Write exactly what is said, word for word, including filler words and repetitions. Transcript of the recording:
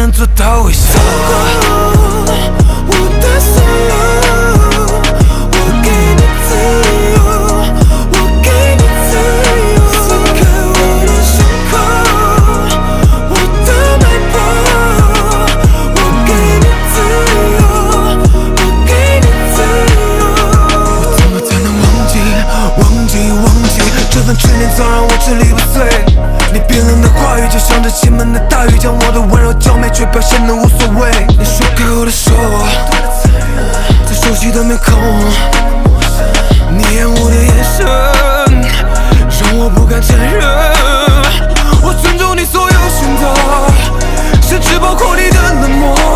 能做到微笑。 我的所有，我给你自由，我给你自由。撕开我的伤口，我的脉搏，我给你自由，我给你自由。我怎么才能忘记，忘记，忘记这份执念早让我支离破碎。你冰冷的话语就像这倾盆的大雨，将我的温柔浇没，却表现得无所谓。你说给我的手，最熟悉的面孔，你厌恶的眼神，让我不敢承认。我尊重你所有选择，甚至包括你的冷漠。